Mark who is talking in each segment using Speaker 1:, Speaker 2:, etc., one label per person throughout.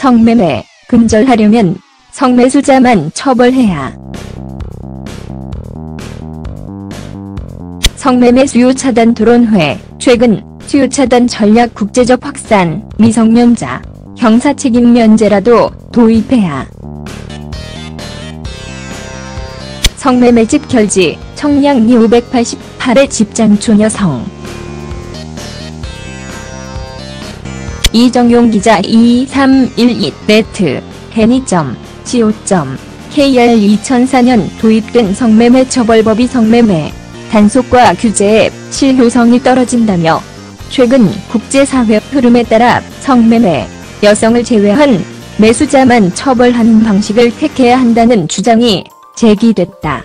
Speaker 1: 성매매 근절하려면 성매수자만 처벌해야. 성매매 수요 차단 토론회. 최근 수요 차단 전략 국제적 확산, 미성년자 형사책임 면제라도 도입해야. 성매매집 결지. 청량리 588의 집장촌 여성. 이정용 기자 2312net hany.co.kr 2004년 도입된 성매매 처벌법이 성매매 단속과 규제의 실효성이 떨어진다며 최근 국제사회 흐름에 따라 성매매 여성을 제외한 매수자만 처벌하는 방식을 택해야 한다는 주장이 제기됐다.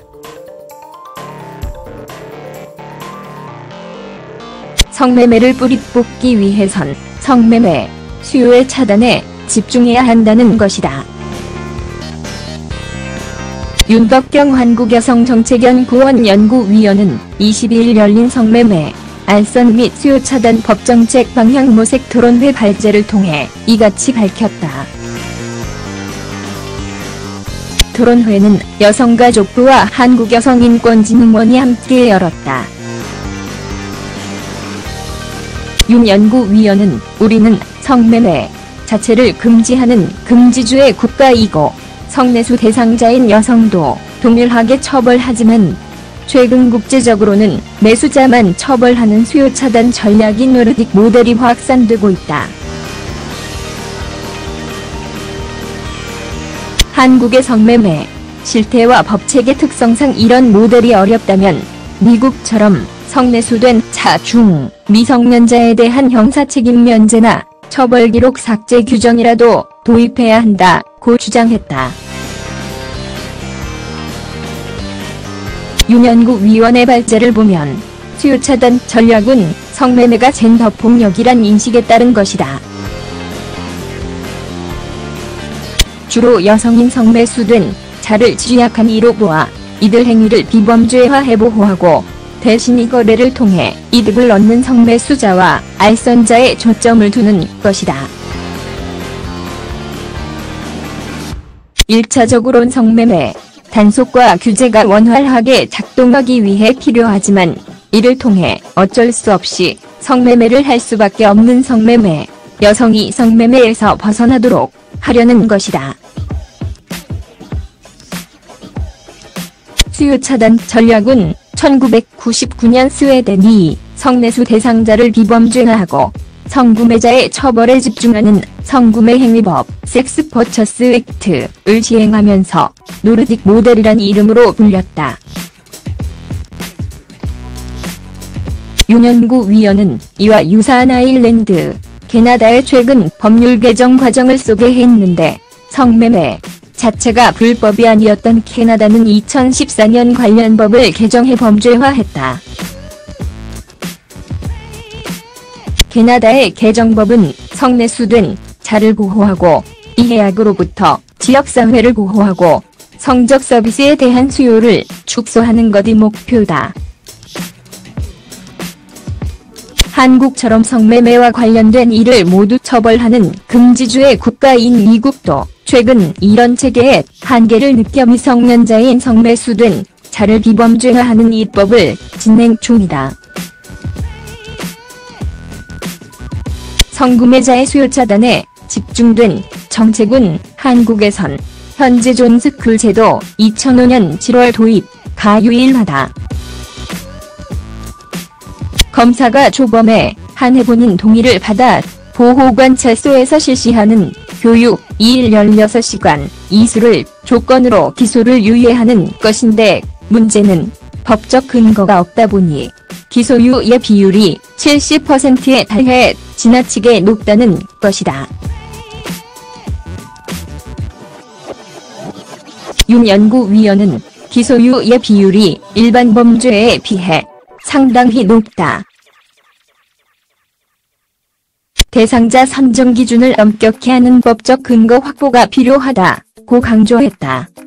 Speaker 1: 성매매를 뿌리 뽑기 위해선 성매매 수요의 차단에 집중해야 한다는 것이다. 윤덕경 한국여성정책연구원 연구위원은 22일 열린 성매매, 알선 및 수요 차단 법정책 방향 모색 토론회 발제를 통해 이같이 밝혔다. 토론회는 여성가족부와 한국여성인권진흥원이 함께 열었다. 윤 연구위원은 우리는 성매매 자체를 금지하는 금지주의 국가이고 성매수 대상자인 여성도 동일하게 처벌하지만 최근 국제적으로는 매수자만 처벌하는 수요 차단 전략인 노르딕 모델이 확산되고 있다. 한국의 성매매 실태와 법체계 특성상 이런 모델이 어렵다면 미국처럼 성매수된 차, 중, 미성년자에 대한 형사책임 면제나 처벌 기록 삭제 규정이라도 도입해야 한다고 주장했다. 윤 연구위원의 발제를 보면 수요 차단 전략은 성매매가 젠더 폭력이란 인식에 따른 것이다. 주로 여성인 성매수된 자를 취약한 이로 보아 이들 행위를 비범죄화해 보호하고 대신 이 거래를 통해 이득을 얻는 성매수자와 알선자에 초점을 두는 것이다. 1차적으론 성매매 단속과 규제가 원활하게 작동하기 위해 필요하지만 이를 통해 어쩔 수 없이 성매매를 할 수밖에 없는 성매매 여성이 성매매에서 벗어나도록 하려는 것이다. 수요 차단 전략은 1999년 스웨덴이 성매수 대상자를 비범죄화하고 성구매자의 처벌에 집중하는 성구매 행위법 섹스 퍼처스 액트를 시행하면서 노르딕 모델이란 이름으로 불렸다. 윤 연구위원은 이와 유사한 아일랜드, 캐나다의 최근 법률 개정 과정을 소개했는데 성매매 자체가 불법이 아니었던 캐나다는 2014년 관련 법을 개정해 범죄화했다. 캐나다의 개정법은 성매수된 자를 보호하고 이해악으로부터 지역사회를 보호하고 성적 서비스에 대한 수요를 축소하는 것이 목표다. 한국처럼 성매매와 관련된 일을 모두 처벌하는 금지주의 국가인 미국도 최근 이런 체계의 한계를 느껴 미성년자인 성매수된 자를 비범죄화하는 입법을 진행 중이다. 성구매자의 수요 차단에 집중된 정책은 한국에선 현재 존스쿨 제도 2005년 7월 도입가 유일하다. 검사가 조범에 한해 본인 동의를 받아 보호관찰소에서 실시하는 교육 2일 16시간 이수를 조건으로 기소를 유예하는 것인데 문제는 법적 근거가 없다 보니 기소유예 비율이 70%에 달해 지나치게 높다는 것이다. 윤 연구위원은 기소유예 비율이 일반 범죄에 비해 상당히 높다. 대상자 선정 기준을 엄격히 하는 법적 근거 확보가 필요하다고 강조했다.